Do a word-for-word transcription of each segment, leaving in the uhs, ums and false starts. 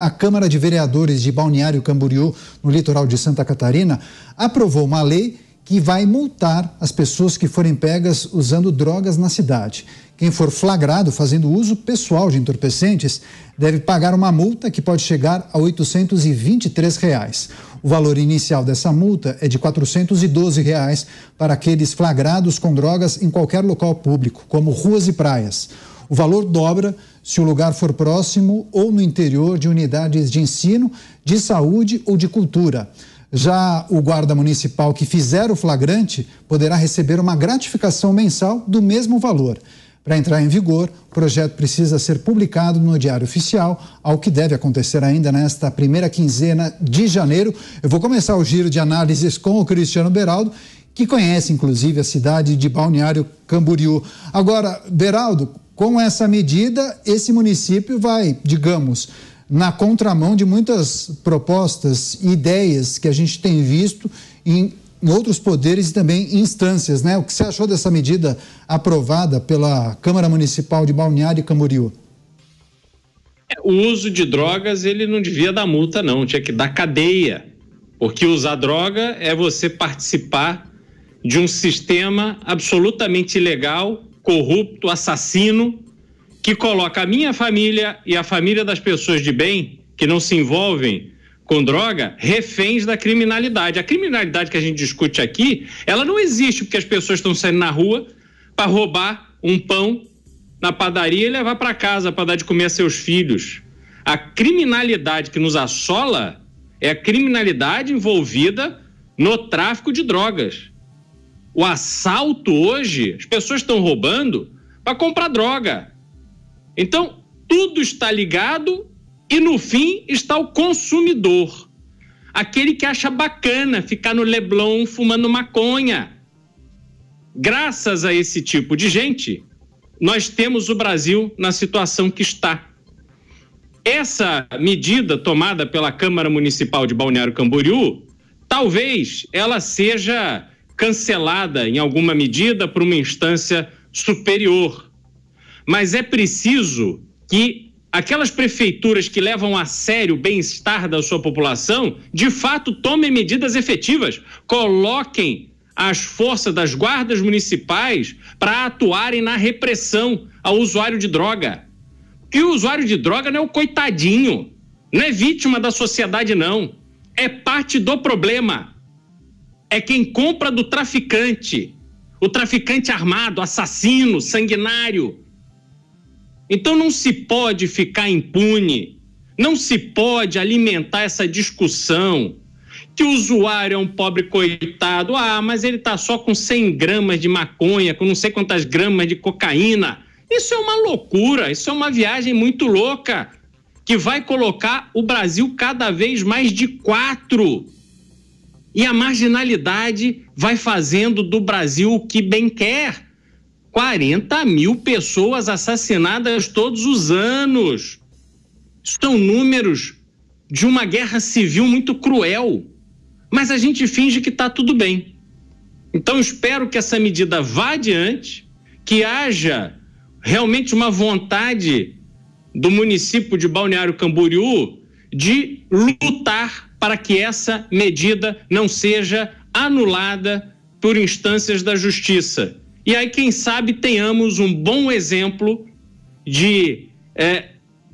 a Câmara de Vereadores de Balneário Camboriú, no litoral de Santa Catarina, aprovou uma lei que vai multar as pessoas que forem pegas usando drogas na cidade. Quem for flagrado fazendo uso pessoal de entorpecentes deve pagar uma multa que pode chegar a oitocentos e vinte e três reais. O valor inicial dessa multa é de quatrocentos e doze reais para aqueles flagrados com drogas em qualquer local público, como ruas e praias. O valor dobra se o lugar for próximo ou no interior de unidades de ensino, de saúde ou de cultura. Já o guarda municipal que fizer o flagrante poderá receber uma gratificação mensal do mesmo valor. Para entrar em vigor, o projeto precisa ser publicado no Diário Oficial, algo que deve acontecer ainda nesta primeira quinzena de janeiro. Eu vou começar o giro de análises com o Cristiano Beraldo, que conhece inclusive a cidade de Balneário Camboriú. Agora, Beraldo, com essa medida, esse município vai, digamos, na contramão de muitas propostas e ideias que a gente tem visto em, em outros poderes e também instâncias, né? O que você achou dessa medida aprovada pela Câmara Municipal de Balneário Camboriú? O uso de drogas, ele não devia dar multa, não, tinha que dar cadeia, porque usar droga é você participar de um sistema absolutamente ilegal, corrupto, assassino, que coloca a minha família e a família das pessoas de bem que não se envolvem com droga reféns da criminalidade. A criminalidade que a gente discute aqui, ela não existe porque as pessoas estão saindo na rua para roubar um pão na padaria e levar para casa para dar de comer a seus filhos. A criminalidade que nos assola é a criminalidade envolvida no tráfico de drogas. O assalto hoje, as pessoas estão roubando para comprar droga. Então, tudo está ligado e, no fim, está o consumidor. Aquele que acha bacana ficar no Leblon fumando maconha. Graças a esse tipo de gente, nós temos o Brasil na situação que está. Essa medida tomada pela Câmara Municipal de Balneário Camboriú, talvez ela seja cancelada em alguma medida por uma instância superior. Mas é preciso que aquelas prefeituras que levam a sério o bem-estar da sua população, de fato, tomem medidas efetivas, coloquem as forças das guardas municipais para atuarem na repressão ao usuário de droga. E o usuário de droga não é o coitadinho, não é vítima da sociedade, não. É parte do problema. É quem compra do traficante, o traficante armado, assassino, sanguinário. Então não se pode ficar impune, não se pode alimentar essa discussão que o usuário é um pobre coitado, ah, mas ele está só com cem gramas de maconha, com não sei quantas gramas de cocaína. Isso é uma loucura, isso é uma viagem muito louca, que vai colocar o Brasil cada vez mais de quatro. E a marginalidade vai fazendo do Brasil o que bem quer. quarenta mil pessoas assassinadas todos os anos. São números de uma guerra civil muito cruel. Mas a gente finge que está tudo bem. Então espero que essa medida vá adiante, que haja realmente uma vontade do município de Balneário Camboriú de lutar para que essa medida não seja anulada por instâncias da justiça. E aí, quem sabe, tenhamos um bom exemplo de é,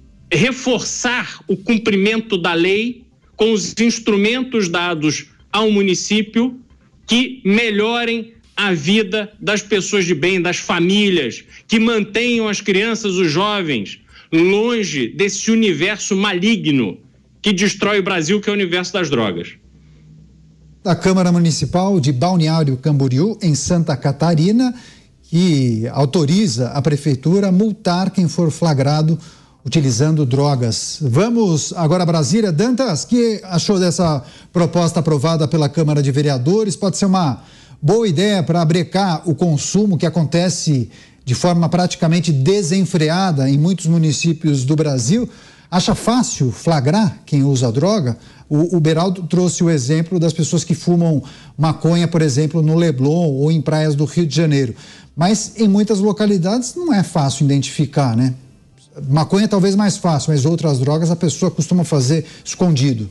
reforçar o cumprimento da lei com os instrumentos dados ao município que melhorem a vida das pessoas de bem, das famílias, que mantenham as crianças, os jovens, longe desse universo maligno que destrói o Brasil, que é o universo das drogas. Da Câmara Municipal de Balneário Camboriú, em Santa Catarina, que autoriza a Prefeitura a multar quem for flagrado utilizando drogas. Vamos agora a Brasília. Dantas, o que achou dessa proposta aprovada pela Câmara de Vereadores? Pode ser uma boa ideia para brecar o consumo que acontece de forma praticamente desenfreada em muitos municípios do Brasil. Acha fácil flagrar quem usa droga? O, o Beraldo trouxe o exemplo das pessoas que fumam maconha, por exemplo, no Leblon ou em praias do Rio de Janeiro. Mas em muitas localidades não é fácil identificar, né? Maconha talvez mais fácil, mas outras drogas a pessoa costuma fazer escondido.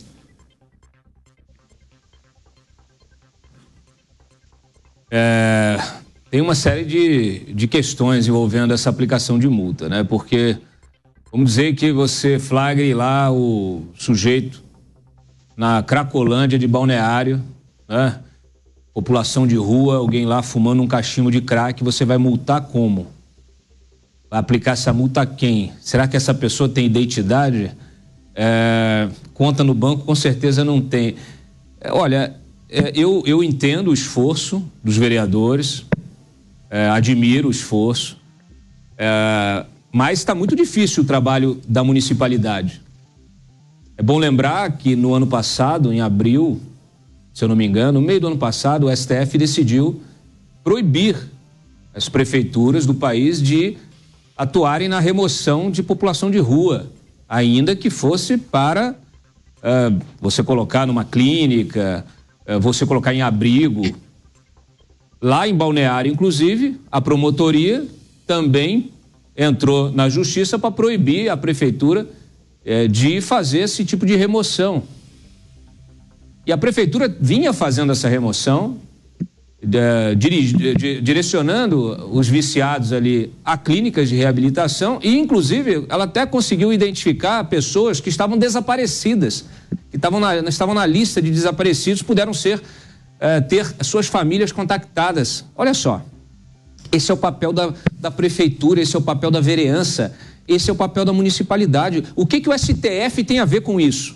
É, tem uma série de, de questões envolvendo essa aplicação de multa, né? Porque vamos dizer que você flagre lá o sujeito na Cracolândia de Balneário, né? População de rua, alguém lá fumando um cachimbo de crack, você vai multar como? Vai aplicar essa multa a quem? Será que essa pessoa tem identidade? É, conta no banco, com certeza não tem. É, olha, é, eu, eu entendo o esforço dos vereadores, é, admiro o esforço, é, mas está muito difícil o trabalho da municipalidade. É bom lembrar que no ano passado, em abril, se eu não me engano, no meio do ano passado, o S T F decidiu proibir as prefeituras do país de atuarem na remoção de população de rua, ainda que fosse para uh, você colocar numa clínica, uh, você colocar em abrigo. Lá em Balneário, inclusive, a promotoria também entrou na justiça para proibir a prefeitura uh, de fazer esse tipo de remoção. E a prefeitura vinha fazendo essa remoção, De, dirige, de, direcionando os viciados ali a clínicas de reabilitação e, inclusive, ela até conseguiu identificar pessoas que estavam desaparecidas, que estavam na, estavam na lista de desaparecidos, puderam ser, eh, ter suas famílias contactadas. Olha só, esse é o papel da, da prefeitura, esse é o papel da vereança, esse é o papel da municipalidade. O que que o S T F tem a ver com isso?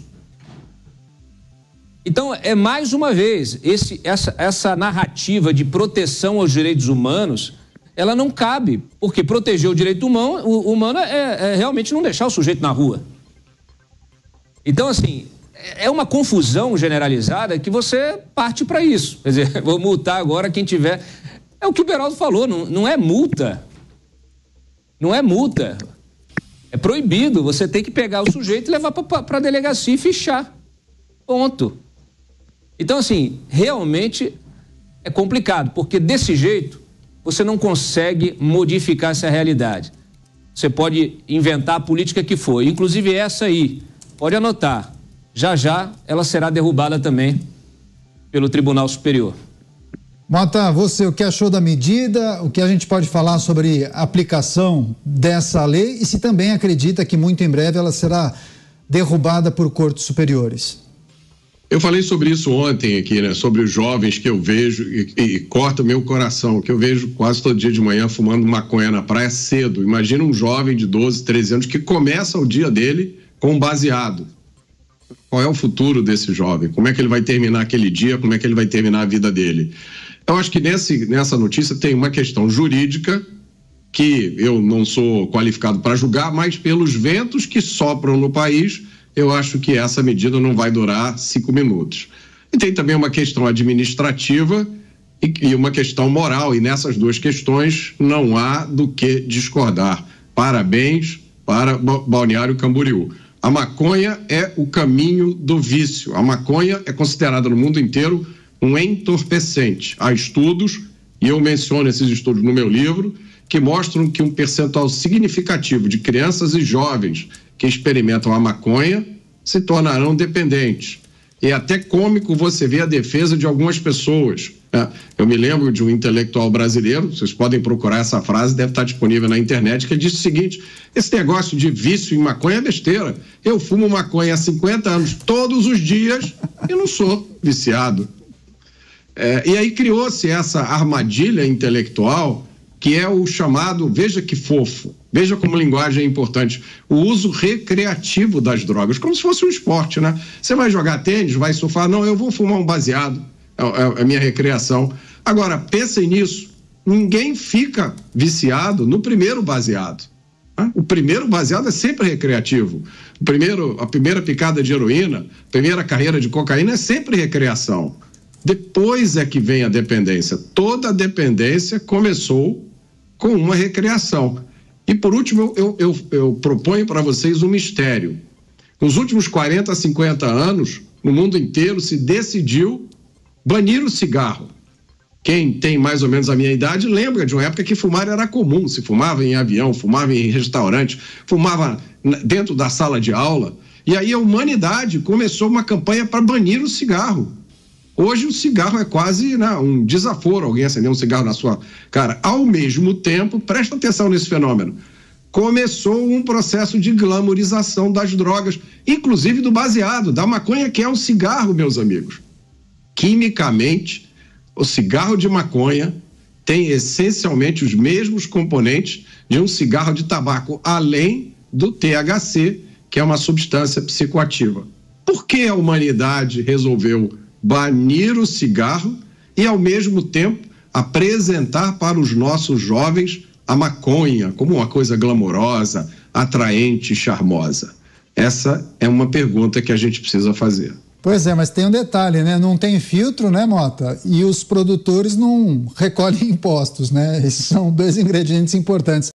Então, é mais uma vez, esse, essa, essa narrativa de proteção aos direitos humanos, ela não cabe, porque proteger o direito humano, o, humano é, é realmente não deixar o sujeito na rua. Então, assim, é uma confusão generalizada que você parte para isso. Quer dizer, vou multar agora quem tiver... É o que o Beraldo falou, não, não é multa. Não é multa. É proibido, você tem que pegar o sujeito e levar para a delegacia e fichar. Ponto. Então, assim, realmente é complicado, porque desse jeito você não consegue modificar essa realidade. Você pode inventar a política que for, inclusive essa aí, pode anotar, já já ela será derrubada também pelo Tribunal Superior. Mota, você, o que achou da medida, o que a gente pode falar sobre a aplicação dessa lei e se também acredita que muito em breve ela será derrubada por cortes superiores? Eu falei sobre isso ontem aqui, né? Sobre os jovens que eu vejo e, e corta o meu coração, que eu vejo quase todo dia de manhã fumando maconha na praia cedo. Imagina um jovem de doze, treze anos que começa o dia dele com um baseado. Qual é o futuro desse jovem? Como é que ele vai terminar aquele dia? Como é que ele vai terminar a vida dele? Eu acho que nesse, nessa notícia tem uma questão jurídica que eu não sou qualificado para julgar, mas pelos ventos que sopram no país, eu acho que essa medida não vai durar cinco minutos. E tem também uma questão administrativa e, e uma questão moral, e nessas duas questões não há do que discordar. Parabéns para Balneário Camboriú. A maconha é o caminho do vício. A maconha é considerada no mundo inteiro um entorpecente. Há estudos, e eu menciono esses estudos no meu livro, que mostram que um percentual significativo de crianças e jovens que experimentam a maconha se tornarão dependentes. É até cômico você ver a defesa de algumas pessoas. Né? Eu me lembro de um intelectual brasileiro, vocês podem procurar essa frase, deve estar disponível na internet, que disse o seguinte: esse negócio de vício em maconha é besteira. Eu fumo maconha há cinquenta anos, todos os dias, e não sou viciado. É, e aí criou-se essa armadilha intelectual, que é o chamado, veja que fofo, veja como linguagem é importante, o uso recreativo das drogas, como se fosse um esporte, né? Você vai jogar tênis, vai surfar, não, eu vou fumar um baseado, é, é a minha recreação. Agora, pensem nisso, ninguém fica viciado no primeiro baseado. Né? O primeiro baseado é sempre recreativo. O primeiro, a primeira picada de heroína, a primeira carreira de cocaína é sempre recreação. Depois é que vem a dependência. Toda a dependência começou com uma recreação. E por último, eu, eu, eu proponho para vocês um mistério. Nos últimos quarenta, cinquenta anos, no mundo inteiro se decidiu banir o cigarro. Quem tem mais ou menos a minha idade lembra de uma época que fumar era comum. Se fumava em avião, fumava em restaurante, fumava dentro da sala de aula. E aí a humanidade começou uma campanha para banir o cigarro. Hoje o cigarro é quase, né, um desaforo, alguém acender um cigarro na sua cara. Ao mesmo tempo, presta atenção nesse fenômeno, começou um processo de glamorização das drogas, inclusive do baseado, da maconha, que é um cigarro, meus amigos. Quimicamente, o cigarro de maconha tem essencialmente os mesmos componentes de um cigarro de tabaco, além do T H C, que é uma substância psicoativa. Por que a humanidade resolveu banir o cigarro e, ao mesmo tempo, apresentar para os nossos jovens a maconha como uma coisa glamourosa, atraente e charmosa? Essa é uma pergunta que a gente precisa fazer. Pois é, mas tem um detalhe, né? Não tem filtro, né, Mota? E os produtores não recolhem impostos, né? Esses são dois ingredientes importantes.